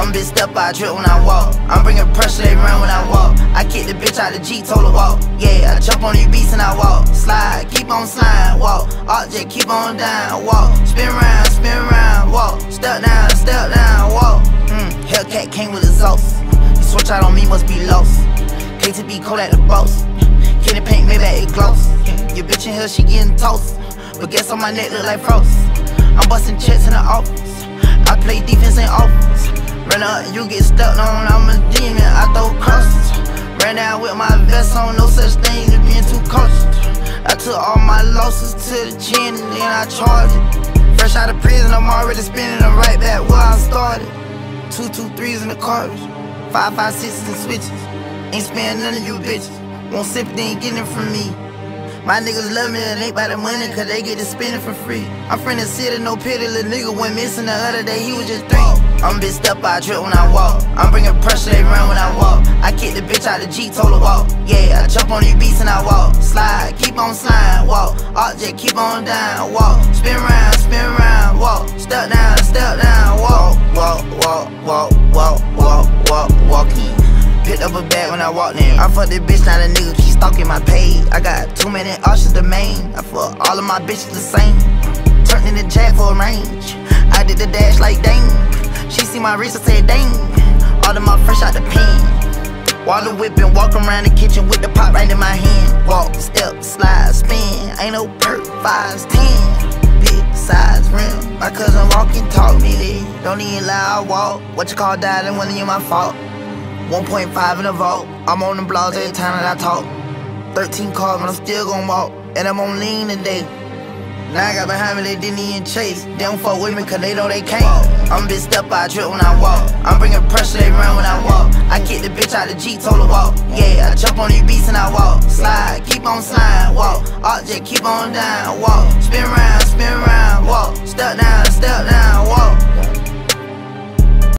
I'm a bitch step, I drip when I walk. I'm bringing pressure, they run when I walk. I kick the bitch out the G, told her walk. Yeah, I jump on these beats and I walk. Slide, keep on sliding, walk. Object, keep on down, walk. Spin round, walk. Step down, walk. Hellcat came with exhaust. You switch out on me, must be lost. KTB Kodak the boss. Candy paint, maybe it gloss. Your bitch in here, she getting toast. But guess on my neck look like frost. I'm busting checks in the office. I play defense in offense. Run up, you get stuck on. I'm a demon, I throw crosses. Ran down with my vest on, no such thing as being too cautious. I took all my losses to the chin and then I charged it. Fresh out of prison, I'm already spinning them right back where I started. 2 3s in the cartridge, 5 6s and switches. Ain't sparing none of you bitches. Want sympathy, ain't getting it from me. My niggas love me, it ain't by the money, cause they get to spend it for free. I'm from the city, no pity, little nigga went missing the other day, he was just 3. I'm a bitch step, I drip when I walk. I'm bringing pressure, they run when I walk. I kick the bitch out the G, told her walk. Yeah, I jump on these beats and I walk. Slide, keep on sliding, walk. Object, keep on down, walk. Spin round, walk. Step down, walk. Walking. Picked up a bag when I walked in. I fucked this bitch, now the nigga keep stalking my page. I got too many options to main. I fuck all of my bitches the same. Turned in the jack for a range. I did the dash like dang. She see my wrist and said dang. All of my fresh out the pen. Water whipping, walk around the kitchen with the pot right in my hand. Walk, step, slide, spin. Ain't no perk, 5's 10. Big size rim. My cousin walking taught me this. Don't even lie, I walk. What you call died and wasn't even my fault. 1.5 in the vault. I'm on the blogs every time that I talk. 13 cars, but I'm still gon' walk. And I'm on lean today. Now I got behind me, they didn't even chase. They don't fuck with me cause they know they can't. I'm a bitch step, I drip when I walk. I'm bringing pressure, they run when I walk. I kick the bitch out the G, told her walk. Yeah, I jump on these beats and I walk. Slide, keep on sliding, walk. Object, keep on down, walk. Spin round,